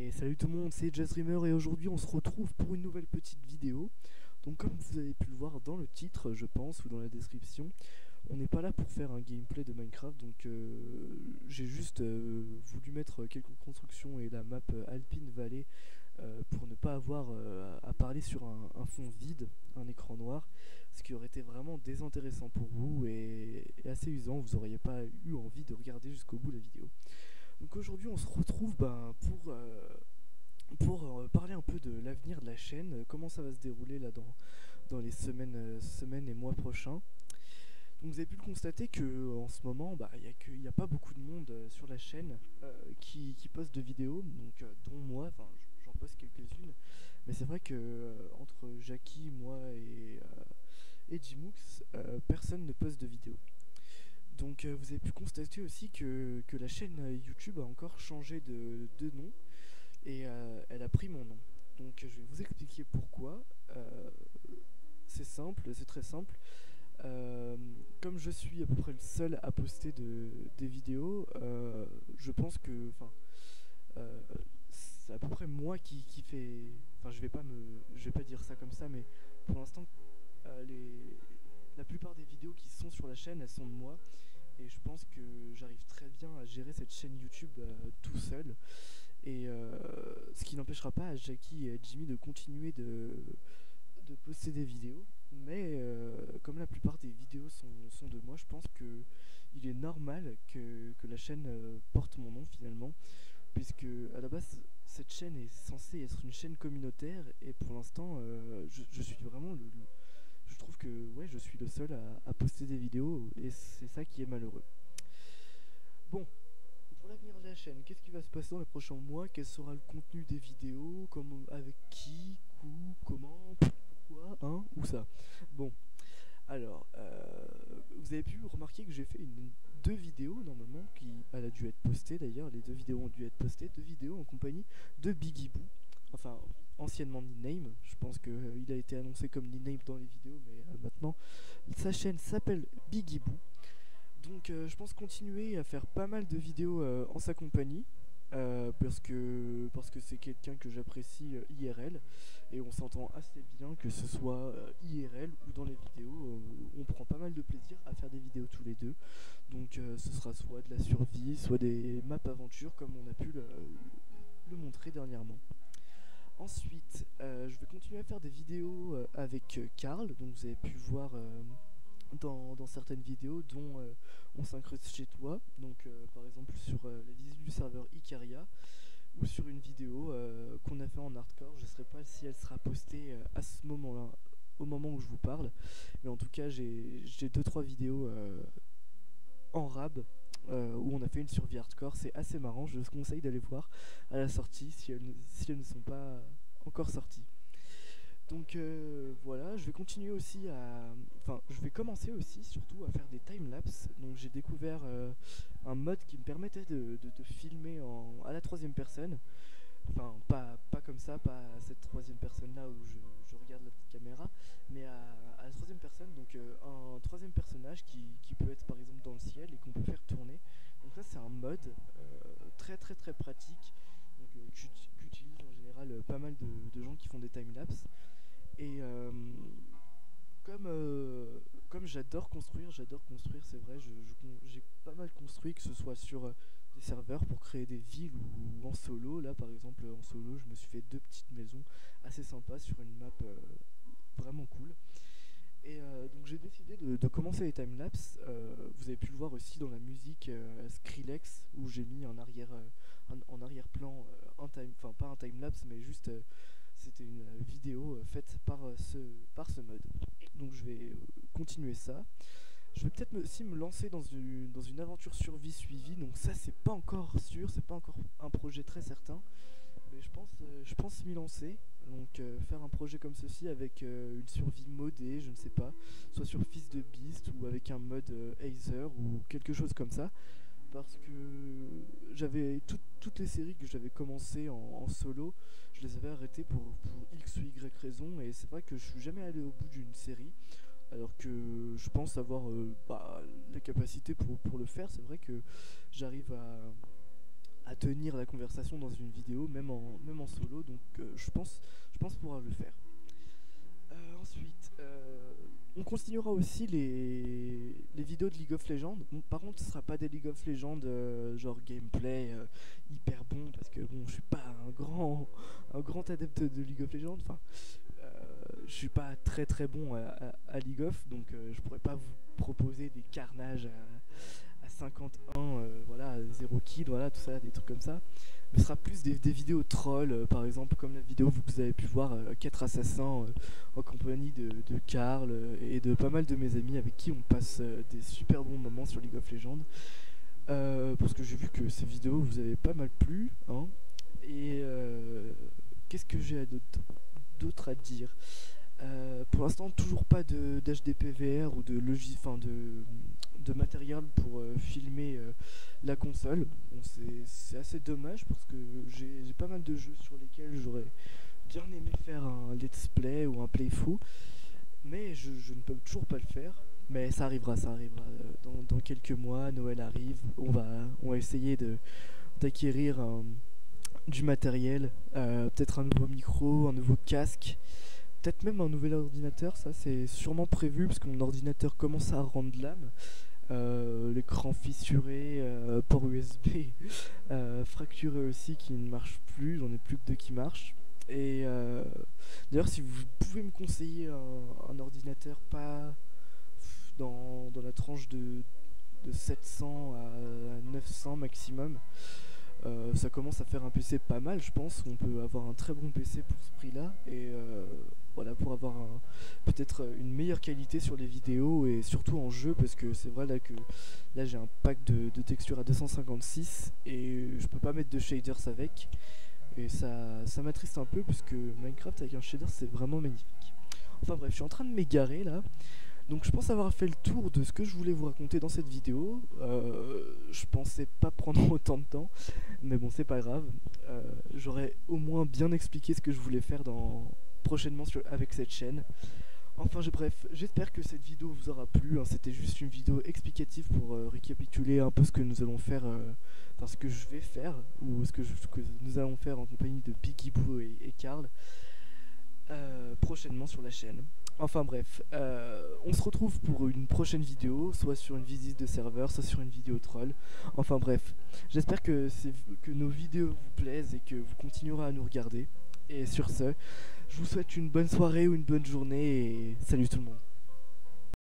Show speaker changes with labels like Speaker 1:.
Speaker 1: Et salut tout le monde, c'est JazzDreamer et aujourd'hui on se retrouve pour une nouvelle petite vidéo. Donc comme vous avez pu le voir dans le titre je pense ou dans la description, on n'est pas là pour faire un gameplay de Minecraft, donc j'ai juste voulu mettre quelques constructions et la map Alpine Valley pour ne pas avoir à parler sur un fond vide, un écran noir, ce qui aurait été vraiment désintéressant pour vous et assez usant, vous n'auriez pas eu envie de regarder jusqu'au bout la vidéo. Donc aujourd'hui on se retrouve pour parler un peu de l'avenir de la chaîne, comment ça va se dérouler là dans les semaines et mois prochains. Donc vous avez pu le constater que en ce moment il n'y a pas beaucoup de monde sur la chaîne qui poste de vidéos, donc dont moi, enfin j'en poste quelques-unes, mais c'est vrai que entre Jackie, moi et Jimoux, personne ne poste de vidéos. Donc vous avez pu constater aussi que la chaîne YouTube a encore changé de nom et elle a pris mon nom. Donc je vais vous expliquer pourquoi. C'est simple, c'est très simple. Comme je suis à peu près le seul à poster des vidéos, je pense que c'est à peu près moi qui fait. Enfin, je vais pas dire ça comme ça, mais pour l'instant, la plupart des vidéos qui sont sur la chaîne, elles sont de moi. Et je pense que j'arrive très bien à gérer cette chaîne YouTube tout seul. Et ce qui n'empêchera pas à Jackie et à Jimmy de continuer de poster des vidéos. Mais comme la plupart des vidéos sont de moi, je pense que il est normal que la chaîne porte mon nom finalement. Puisque à la base, cette chaîne est censée être une chaîne communautaire. Et pour l'instant, je suis vraiment je trouve que ouais, je suis le seul à poster des vidéos et c'est ça qui est malheureux. Bon, pour l'avenir de la chaîne, qu'est-ce qui va se passer dans les prochains mois? Quel sera le contenu des vidéos? Avec qui? Comment? Pourquoi? Où ça? Bon, alors, vous avez pu remarquer que j'ai fait deux vidéos normalement, elle a dû être postée d'ailleurs, les deux vidéos ont dû être postées, deux vidéos en compagnie de Biggie Boo, enfin anciennement Nickname, je pense qu'il a été annoncé comme Nickname dans les vidéos, mais maintenant sa chaîne s'appelle Biggie Boo. Donc je pense continuer à faire pas mal de vidéos en sa compagnie, parce que c'est quelqu'un que j'apprécie IRL et on s'entend assez bien, que ce soit IRL ou dans les vidéos, on prend pas mal de plaisir à faire des vidéos tous les deux. Donc ce sera soit de la survie, soit des maps aventures comme on a pu le montrer dernièrement. Ensuite, je vais continuer à faire des vidéos avec Karl, donc vous avez pu voir dans certaines vidéos dont on s'incruste chez toi, donc par exemple sur la visite du serveur Icaria, ou sur une vidéo qu'on a fait en hardcore. Je ne sais pas si elle sera postée à ce moment-là, au moment où je vous parle, mais en tout cas j'ai 2-3 vidéos en rab où on a fait une survie hardcore. C'est assez marrant, je vous conseille d'aller voir à la sortie si elles ne sont pas encore sorties. Donc voilà, je vais continuer aussi je vais commencer aussi surtout à faire des timelapses. Donc j'ai découvert un mode qui me permettait de filmer à la troisième personne. Enfin, pas comme ça, pas à cette troisième personne là où je regarde la petite caméra, mais à la troisième personne, donc un troisième personnage qui peut être par exemple dans le ciel et qu'on peut faire tourner. Donc ça c'est un mode très très très pratique, qu'utilisent en général pas mal de gens qui font des timelapses. Et comme j'adore construire, c'est vrai, j'ai pas mal construit, que ce soit sur des serveurs pour créer des villes ou en solo. Là par exemple en solo je me suis fait deux petites maisons assez sympas sur une map vraiment cool. Et donc j'ai décidé de commencer les timelapses. Vous avez pu le voir aussi dans la musique Skrillex, où j'ai mis en arrière-plan pas un timelapse mais juste c'était une vidéo faite par ce mode. Donc je vais continuer ça. Je vais peut-être aussi me lancer dans une aventure survie suivie. Donc ça c'est pas encore sûr, c'est pas encore un projet très certain. Mais je pense m'y lancer. Donc faire un projet comme ceci avec une survie modée, je ne sais pas. Soit sur Fils de Beast ou avec un mode Aether ou quelque chose comme ça. Parce que j'avais toutes les séries que j'avais commencé en solo, je les avais arrêtées pour X ou Y raison, et c'est vrai que je suis jamais allé au bout d'une série, alors que je pense avoir la capacité pour le faire. C'est vrai que j'arrive à tenir la conversation dans une vidéo, même en solo, donc je pense pouvoir le faire. Ensuite, on continuera aussi les vidéos de League of Legends. Bon, par contre, ce sera pas des League of Legends genre gameplay hyper bon, parce que bon, je suis pas un grand adepte de League of Legends. Enfin, je suis pas très très bon à League of, donc je pourrais pas vous proposer des carnages à 51, voilà, 0 kill, voilà, tout ça, des trucs comme ça. Mais ce sera plus des vidéos trolls, par exemple, comme la vidéo que vous avez pu voir, 4 assassins en compagnie de Karl et de pas mal de mes amis avec qui on passe des super bons moments sur League of Legends. Parce que j'ai vu que ces vidéos vous avez pas mal plu, hein. Et qu'est-ce que j'ai d'autre à dire? Pour l'instant, toujours pas d'HDPVR ou de matériel pour filmer la console. Bon, c'est assez dommage parce que j'ai pas mal de jeux sur lesquels j'aurais bien aimé faire un let's play ou un playthrough, mais je ne peux toujours pas le faire. Mais ça arrivera dans quelques mois. Noël arrive, on va essayer d'acquérir du matériel, peut-être un nouveau micro, un nouveau casque, peut-être même un nouvel ordinateur. Ça c'est sûrement prévu parce que mon ordinateur commence à rendre l'âme. L'écran fissuré, port USB fracturé aussi qui ne marche plus, j'en ai plus que deux qui marchent. Et d'ailleurs, si vous pouvez me conseiller un ordinateur pas dans la tranche de 700 à 900 maximum, ça commence à faire un PC pas mal, je pense. On peut avoir un très bon PC pour ce prix là, et voilà, pour avoir peut-être une meilleure qualité sur les vidéos et surtout en jeu, parce que c'est vrai là que là j'ai un pack de textures à 256 et je peux pas mettre de shaders avec, et ça m'attriste un peu parce que Minecraft avec un shader c'est vraiment magnifique. Enfin bref, je suis en train de m'égarer là. Donc je pense avoir fait le tour de ce que je voulais vous raconter dans cette vidéo. Je pensais pas prendre autant de temps, mais bon, c'est pas grave. J'aurais au moins bien expliqué ce que je voulais faire prochainement avec cette chaîne. Enfin bref, j'espère que cette vidéo vous aura plu, hein. C'était juste une vidéo explicative pour récapituler un peu ce que nous allons faire, enfin ce que je vais faire, ou ce que nous allons faire en compagnie de Biggie Boo et Karl prochainement sur la chaîne. Enfin bref, on se retrouve pour une prochaine vidéo, soit sur une visite de serveur, soit sur une vidéo troll. Enfin bref, j'espère que nos vidéos vous plaisent et que vous continuerez à nous regarder. Et sur ce, je vous souhaite une bonne soirée ou une bonne journée et salut tout le monde.